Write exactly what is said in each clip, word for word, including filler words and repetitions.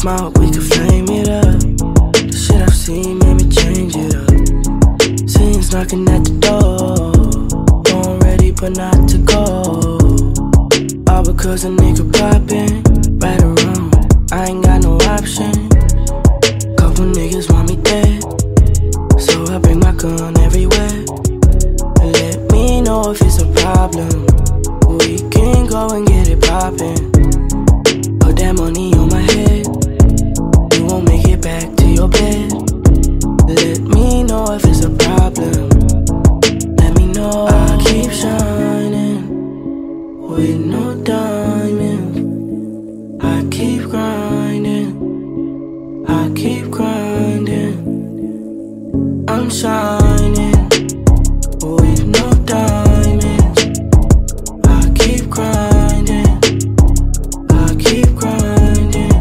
smoke, we can flame it up. The shit I've seen made me change it up. Scenes knocking at the door, born ready but not to go. All because a nigga poppin', right or wrong, I ain't got no option. Couple niggas want me dead, so I bring my gun everywhere. Let me know if it's a problem, we can go and get it poppin'. Put that money on my head, you won't make it back to your bed. Let me know if it's a problem, let me know. I keep shining with no diamonds, I keep grinding, I keep grinding. I'm shining with no diamonds, I keep grinding, I keep grinding.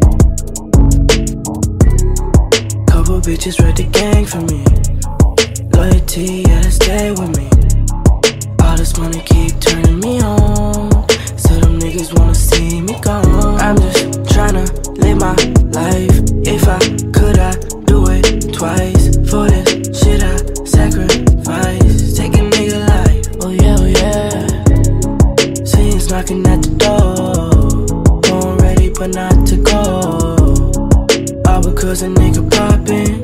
Couple bitches read the gang for me, loyalty, yeah, they stay with me. All this money keep turning me on, so them niggas wanna see me gone. I'm just tryna live my life, if I could I do it twice. For this shit I sacrifice, take a nigga life, oh yeah, oh yeah. Scenes knocking at the door, born ready but not to go. All because a nigga poppin',